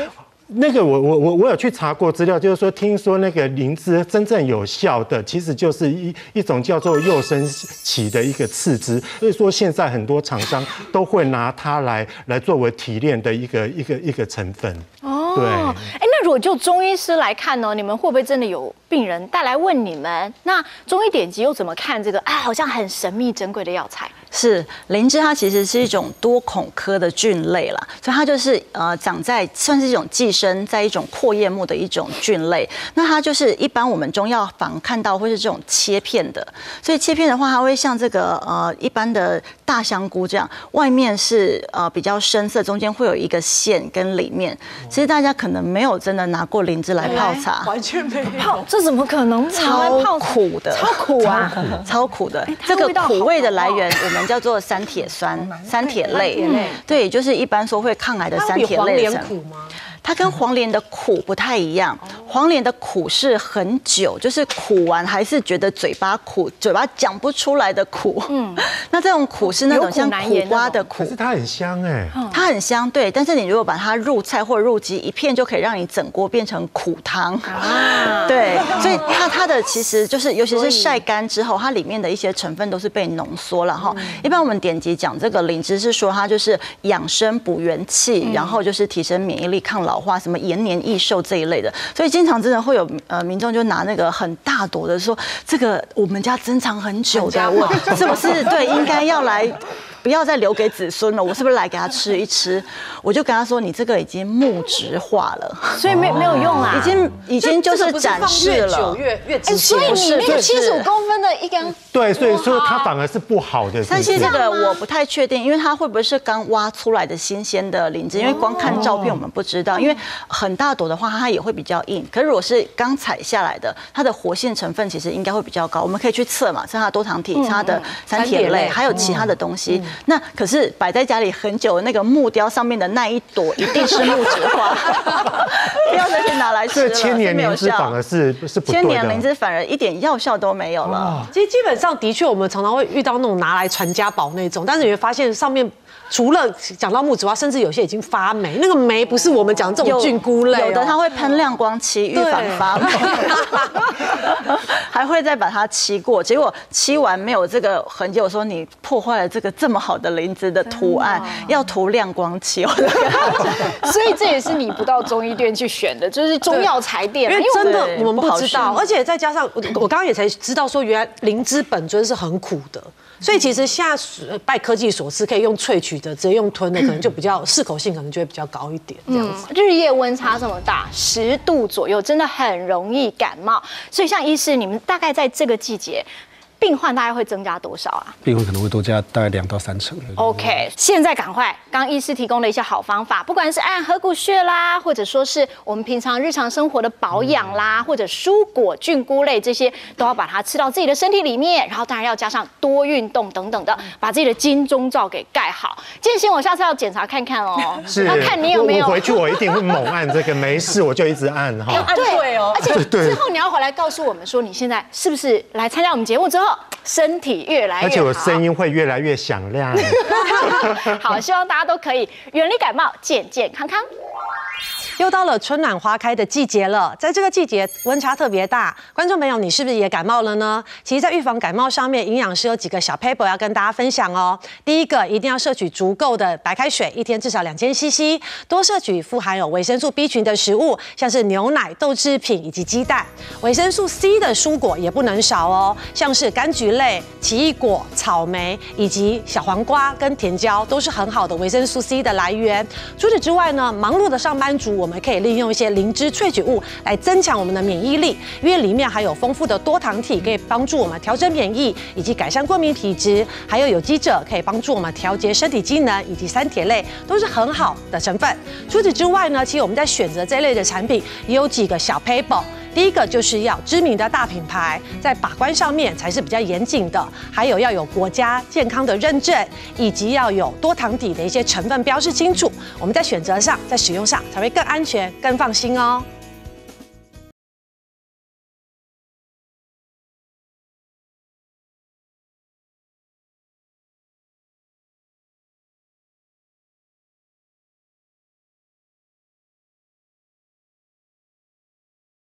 那个我有去查过资料，就是说听说那个灵芝真正有效的，其实就是一种叫做幼生期的一个次之，所以说现在很多厂商都会拿它来作为提炼的一个成分。哦，对。 那如果就中医师来看呢，你们会不会真的有病人带来问你们？那中医典籍又怎么看这个好像很神秘珍贵的药材？ 是灵芝，它其实是一种多孔科的菌类啦，所以它就是长在算是一种寄生在一种阔叶木的一种菌类。那它就是一般我们中药房看到会是这种切片的，所以切片的话，它会像这个一般的大香菇这样，外面是比较深色，中间会有一个线跟里面。其实大家可能没有真的拿过灵芝来泡茶， 完全没有。 泡这怎么可能？ 超苦的， 超苦啊， 超苦的。这个苦味的来源，我们叫做三铁酸、三铁类。对，就是一般说会抗癌的三铁类的成分。它跟黄连的苦不太一样，黄连的苦是很久，就是苦完还是觉得嘴巴苦，嘴巴讲不出来的苦。那这种苦是那种像苦瓜的苦， 可是它很香哎， 它很香，对。但是你如果把它入菜或入鸡，一片就可以让你整锅变成苦汤。对，所以它的其实就是，尤其是晒干之后，它里面的一些成分都是被浓缩了哈。一般我们典籍讲这个灵芝是说它就是养生补元气，然后就是提升免疫力、抗老化，什么延年益寿这一类的，所以经常真的会有民众就拿那个很大朵的说，这个我们家珍藏很久的，我是不是对应该要来？不要再留给子孙了，我是不是来给他吃一吃？我就跟他说，你这个已经木质化了， 所以没有用啊， 已经就是展示了， 越值钱。 所以你那个75公分的一根， 对，所以说它反而是不好的。 但是这个我不太确定，因为它会不会是刚挖出来的新鲜的灵芝？因为光看照片我们不知道，因为很大朵的话它也会比较硬，可是如果是刚采下来的，它的活性成分其实应该会比较高，我们可以去测嘛，测它的多糖体、它的三铁类，还有其他的东西。那可是摆在家里很久的那个木雕上面的那一朵，一定是木质化，不要再去拿来吃了。 千年灵芝反而是不对的， 千年灵芝反而一点药效都没有了。 其实基本上的确，我们常常会遇到那种拿来传家宝那种，但是你会发现上面。除了讲到木质化，甚至有些已经发霉，那个霉不是我们讲这种菌菇类， 有的它会喷亮光漆预防发霉，还会再把它漆过，结果漆完没有这个痕迹，我说你破坏了这个这么好的灵芝的图案，要涂亮光漆。 所以这也是你不到中医店去选的，就是中药材店， 因为真的我们不知道，而且再加上我刚刚也才知道说，原来灵芝本尊是很苦的。所以其实现在拜科技所赐，可以用萃取的，直接用吞的，可能就比较适口性，可能就会比较高一点。这样子， 日夜温差这么大，10度左右，真的很容易感冒。所以像医师，你们大概在这个季节，病患大概会增加多少啊？ 病患可能会多加大概2到3成。 OK， 现在赶快，刚刚医师提供了一些好方法，不管是按合谷穴啦，或者说是我们平常日常生活的保养啦，或者蔬果、菌菇类这些，都要把它吃到自己的身体里面，然后当然要加上多运动等等的，把自己的金钟罩给盖好。建新，我下次要检查看看哦， 是， 要看你有没有。 我回去我一定会猛按这个，没事我就一直按哈。 要按对哦， 而且之后你要回来告诉我们说，你现在是不是来参加我们节目之后，身体越来越好， 而且我声音会越来越响亮。 好，希望大家都可以远离感冒，健健康康。 又到了春暖花开的季节了，在这个季节温差特别大，观众朋友，你是不是也感冒了呢？其实，在预防感冒上面，营养师有几个小 paper 要跟大家分享哦。第一个，一定要摄取足够的白开水，一天至少2000 CC， 多摄取富含有维生素 B 群的食物，像是牛奶、豆制品以及鸡蛋。维生素 C 的蔬果也不能少哦，像是柑橘类、奇异果、草莓以及小黄瓜跟甜椒，都是很好的维生素 C 的来源。除此之外呢，忙碌的上班族，我们可以利用一些灵芝萃取物来增强我们的免疫力，因为里面含有丰富的多糖体，可以帮助我们调整免疫以及改善过敏体质，还有机者可以帮助我们调节身体机能，以及三铁类都是很好的成分。除此之外呢，其实我们在选择这类的产品也有几个小 paper。第一个就是要知名的大品牌，在把关上面才是比较严谨的，还有要有国家健康的认证，以及要有多糖体的一些成分标示清楚，我们在选择上、在使用上才会更安全、更放心哦。